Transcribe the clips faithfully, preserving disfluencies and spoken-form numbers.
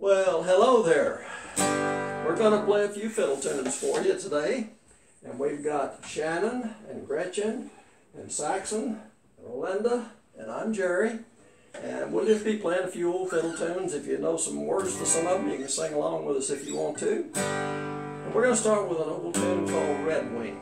Well, hello there. We're going to play a few fiddle tunes for you today. And we've got Shannon and Gretchen and Saxon and Linda, and I'm Jerry. And we'll just be playing a few old fiddle tunes. If you know some words to some of them, you can sing along with us if you want to. And we're going to start with an old tune called Red Wing.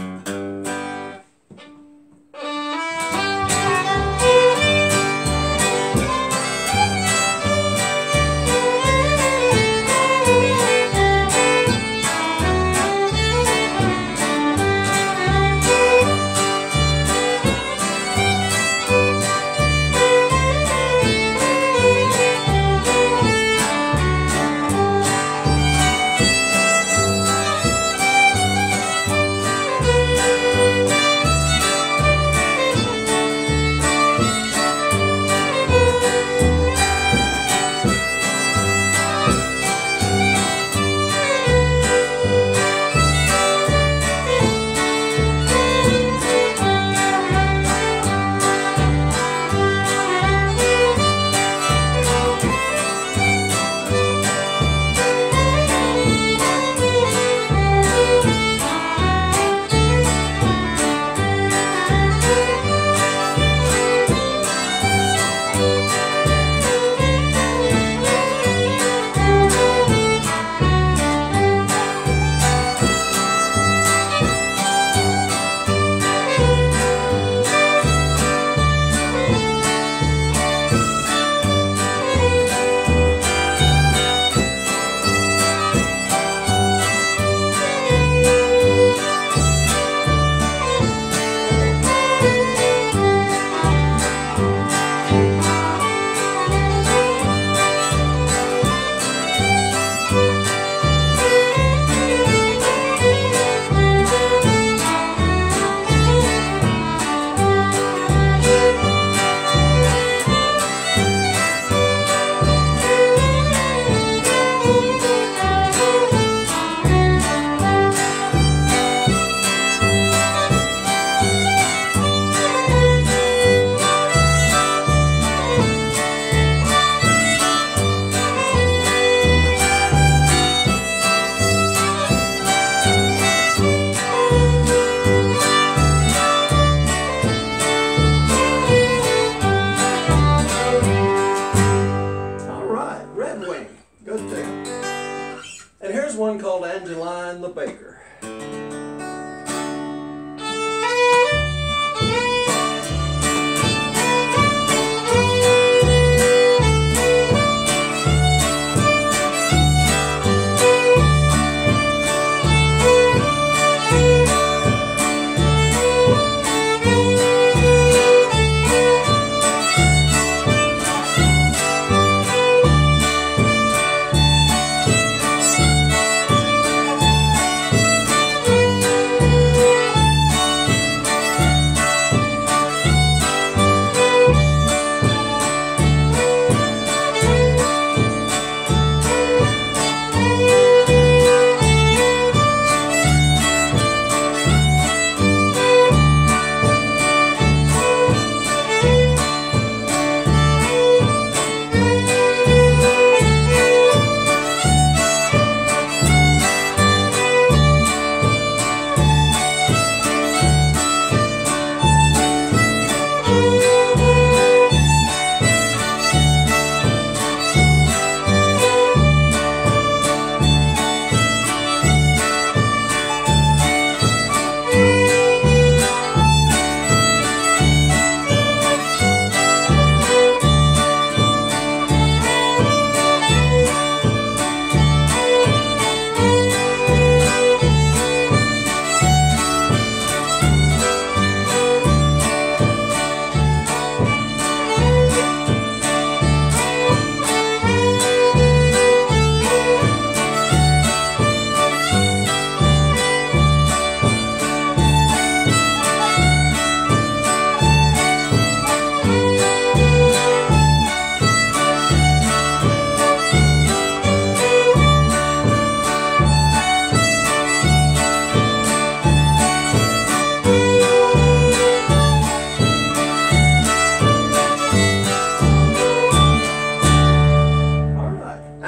And here's one called Angeline the Baker.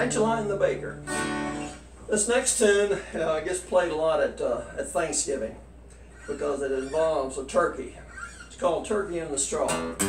Angeline the Baker. This next tune uh, gets played a lot at, uh, at Thanksgiving because it involves a turkey. It's called Turkey in the Straw.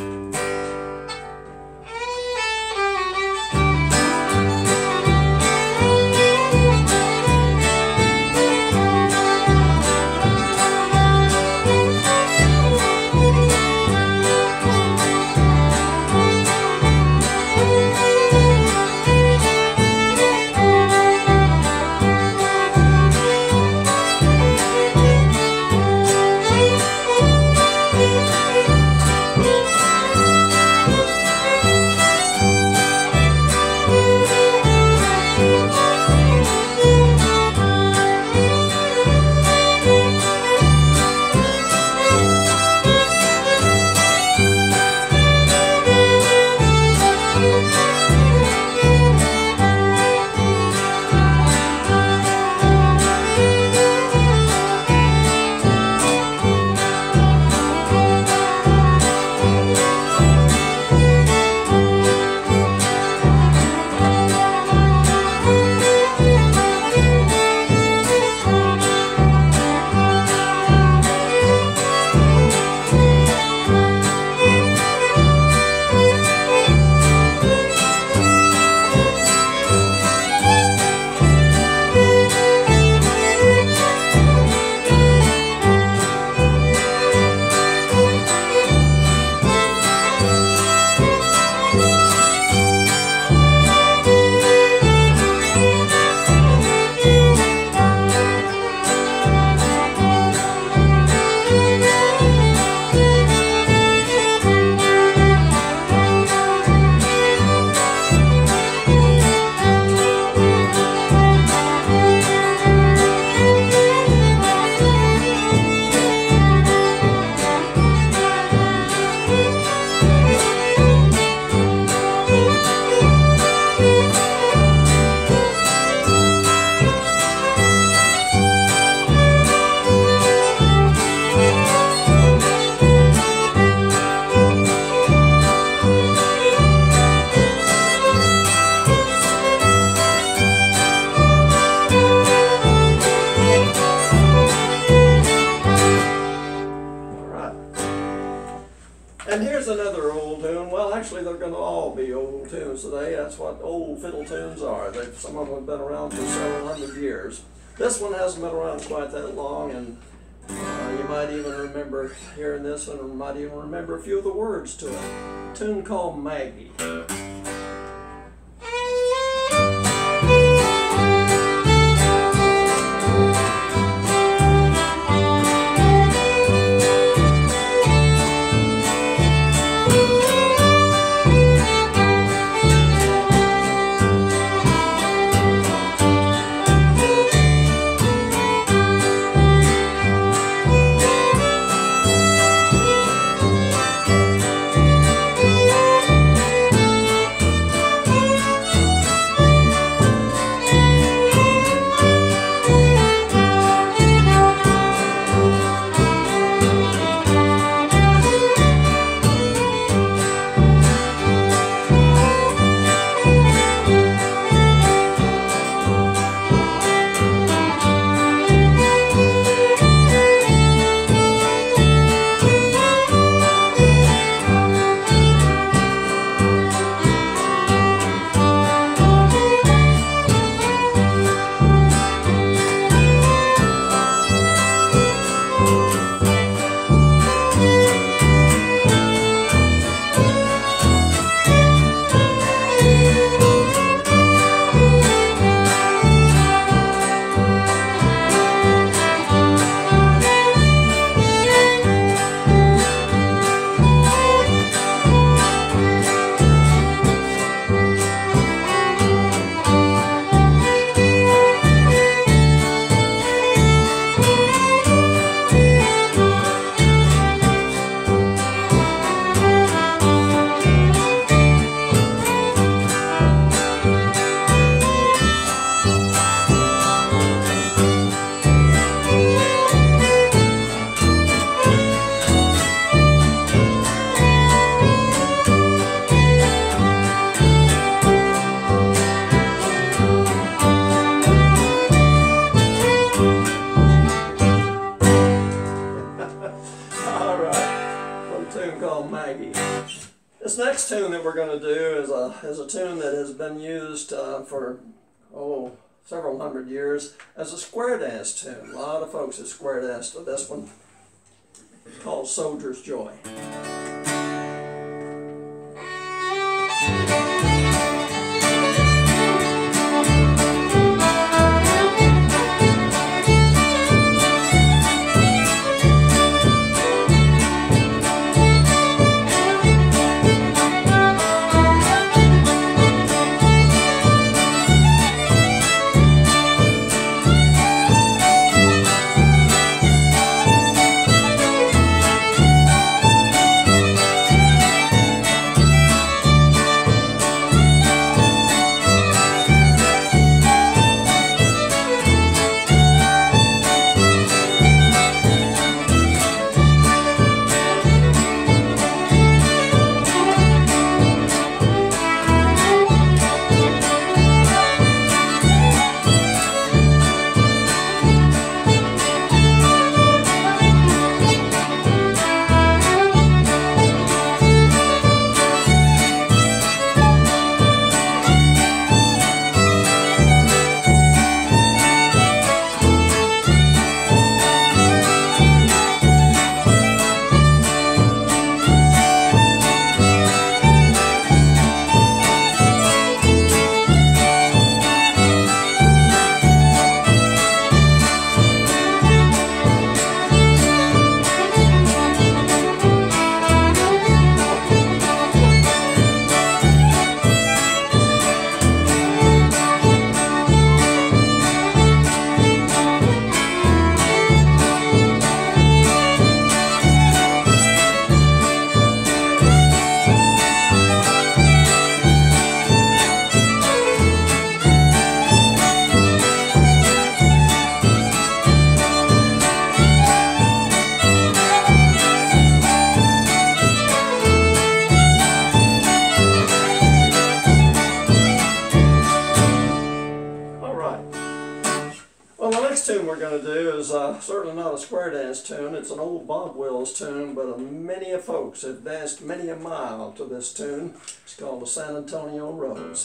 And here's another old tune. Well, actually, they're going to all be old tunes today. That's what old fiddle tunes are. They've, some of them have been around for several hundred years. This one hasn't been around quite that long, and uh, you might even remember hearing this one, or might even remember a few of the words to it. A tune called Maggie. tune that we're going to do is a, is a tune that has been used uh, for, oh, several hundred years as a square dance tune. A lot of folks have square danced to this one. It's called Soldier's Joy. Tune we're going to do is uh, certainly not a square dance tune. It's an old Bob Wills tune, but uh, many of folks have danced many a mile to this tune. It's called the San Antonio Rose.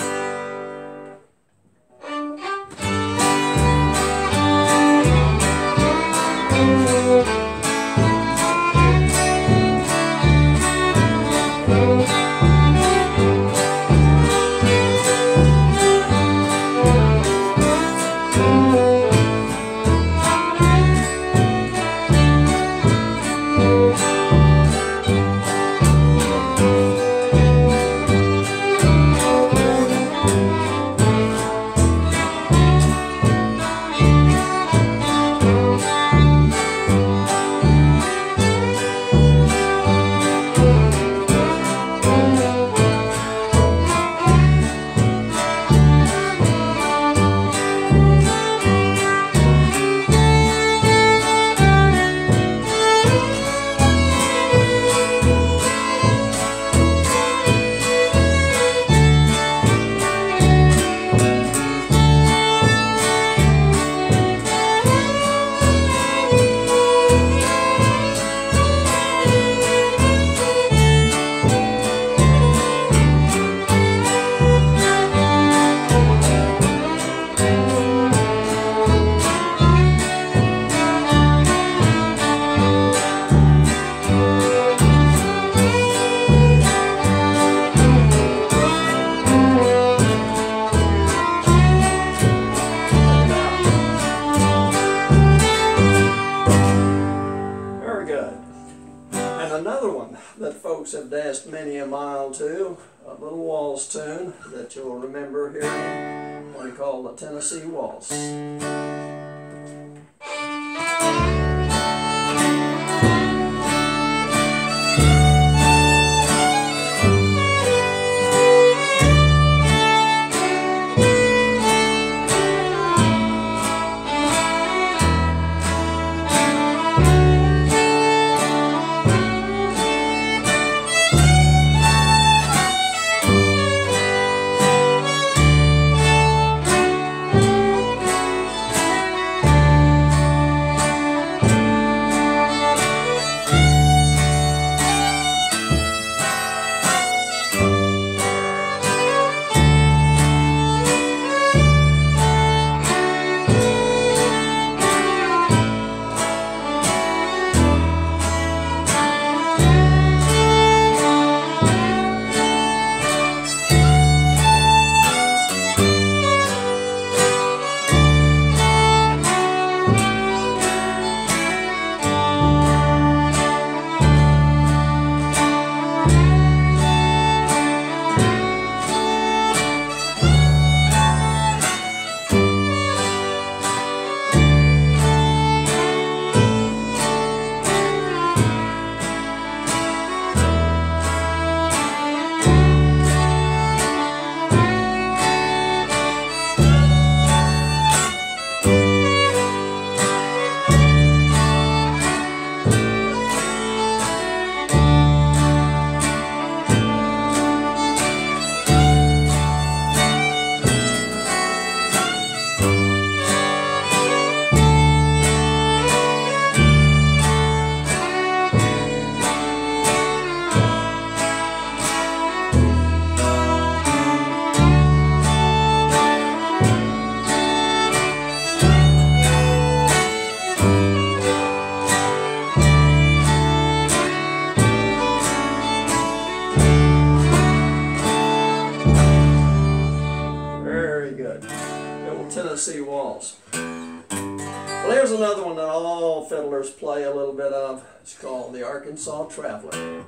Another one that folks have danced many a mile to, a little waltz tune that you'll remember hearing, one called the Tennessee Waltz. good. The old Tennessee waltz. Well, here's another one that all fiddlers play a little bit of. It's called the Arkansas Traveler.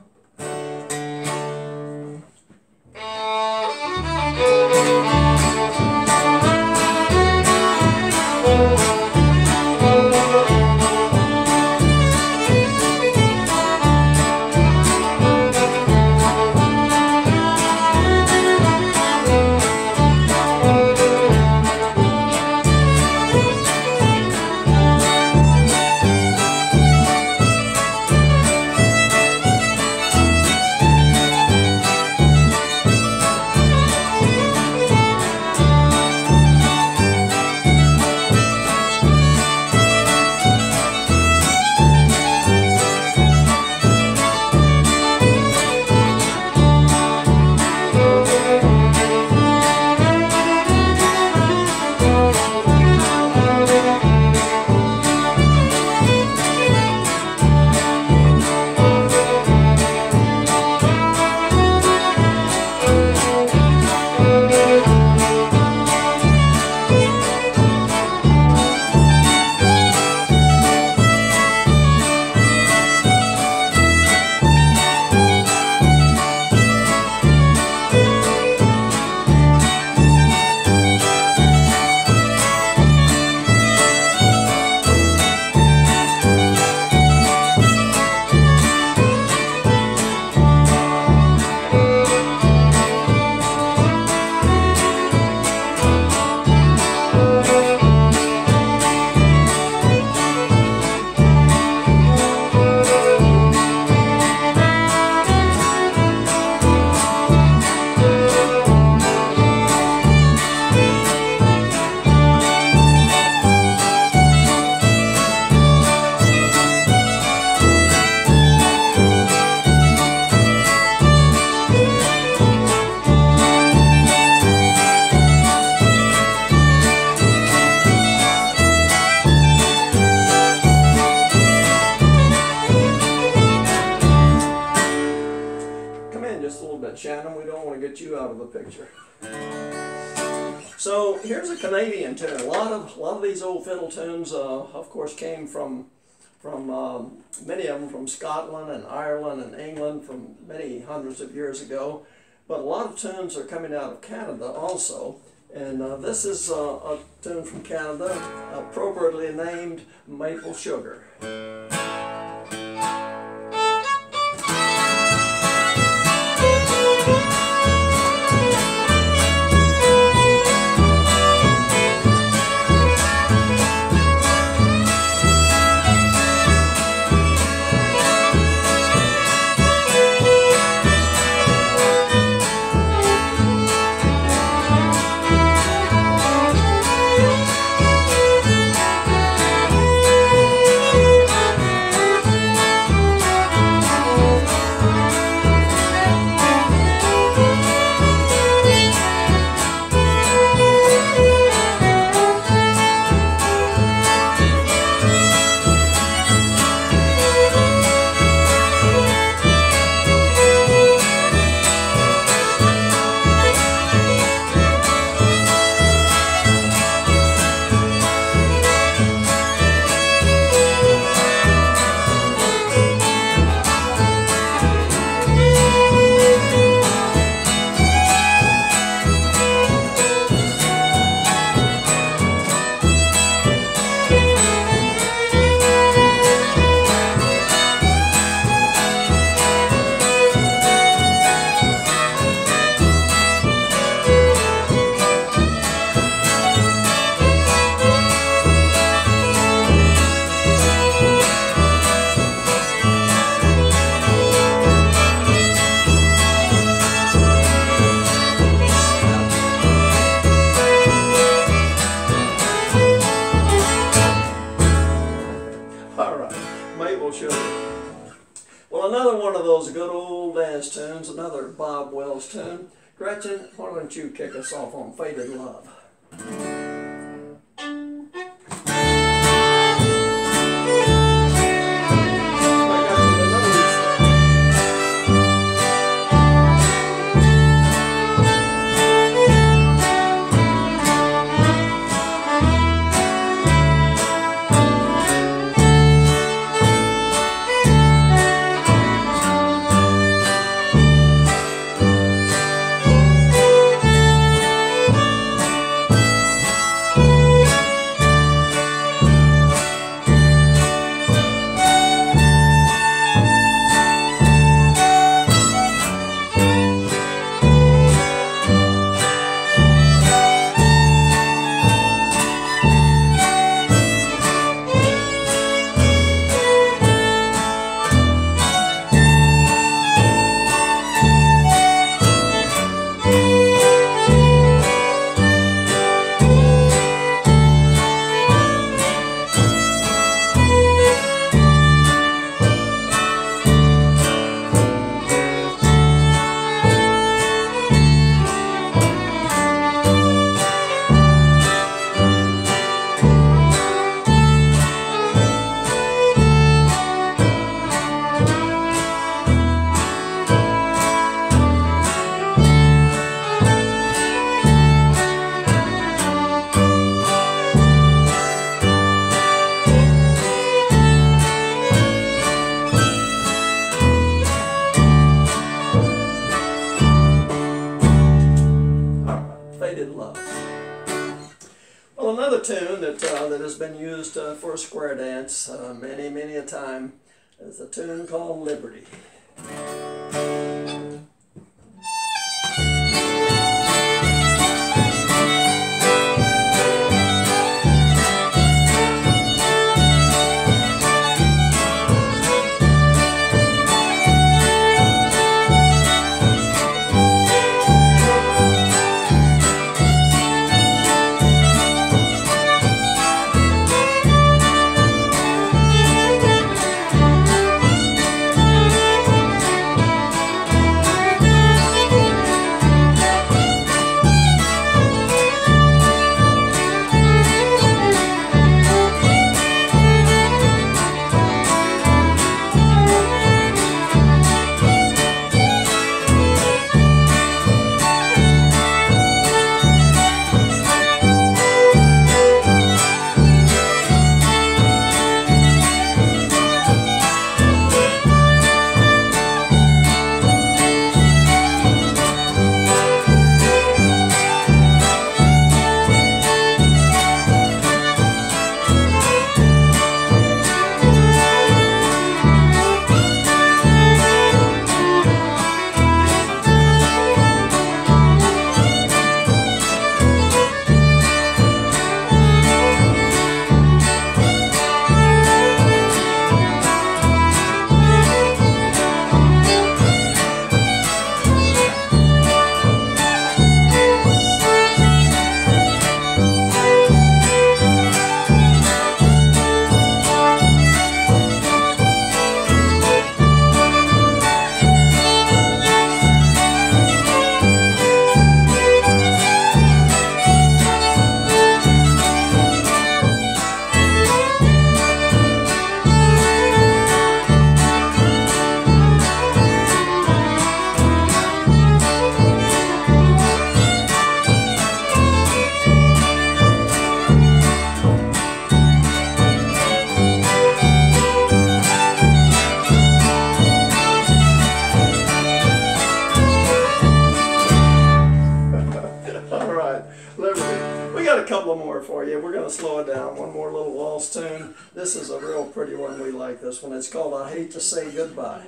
Shannon, we don't want to get you out of the picture. So here's a Canadian tune. A lot of a lot of these old fiddle tunes, uh, of course, came from from um, many of them from Scotland and Ireland and England from many hundreds of years ago. But a lot of tunes are coming out of Canada also. And uh, this is uh, a tune from Canada, appropriately named Maple Sugar. Well, another one of those good old dance tunes, another Bob Wells tune. Gretchen, why don't you kick us off on Faded Love? United Love. Well, another tune that, uh, that has been used uh, for a square dance uh, many, many a time is a tune called Liberty. For you. We're going to slow it down. One more little waltz tune. This is a real pretty one. We like this one. It's called I Hate to Say Goodbye.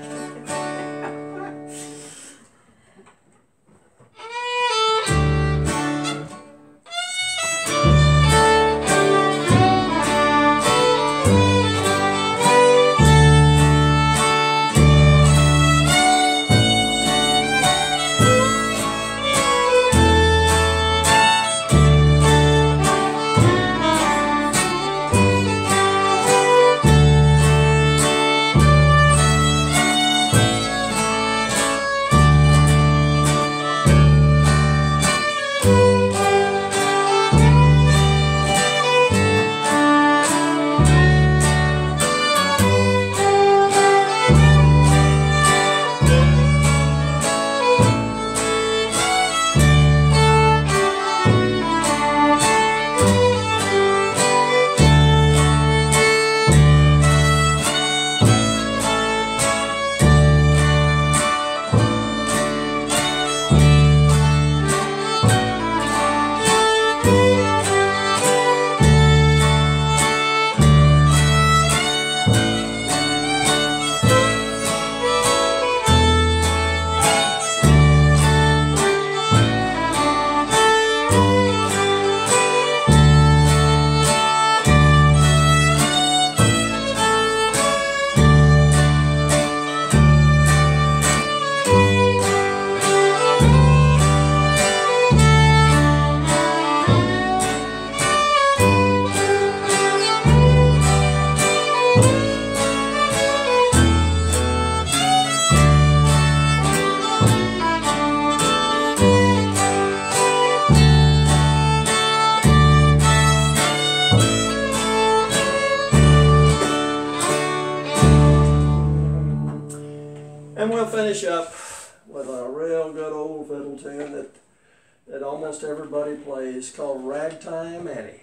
And we'll finish up with a real good old fiddle tune that, that almost everybody plays, called Ragtime Annie.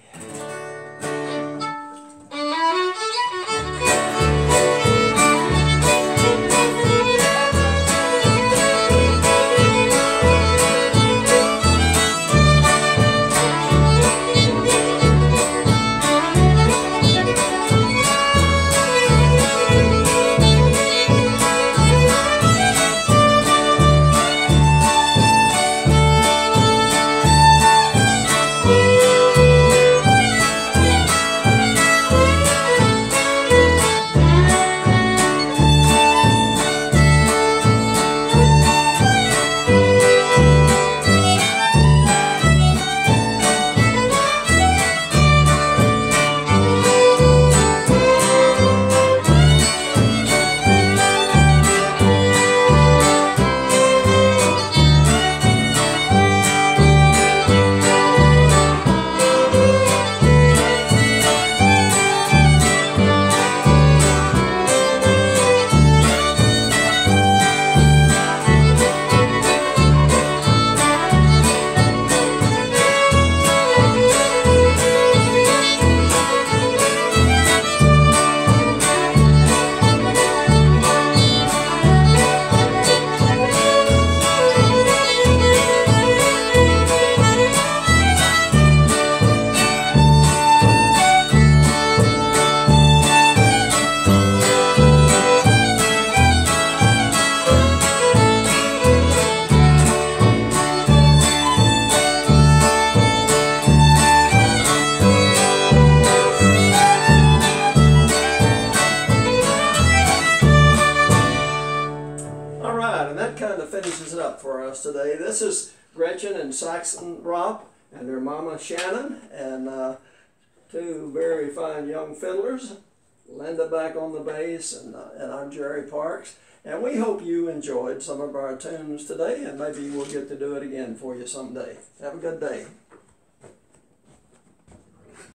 us today. This is Gretchen and Saxon Ropp and their mama Shannon, and uh, two very fine young fiddlers. Linda back on the bass, and, uh, and I'm Jerry Parks. And we hope you enjoyed some of our tunes today, and maybe we'll get to do it again for you someday. Have a good day.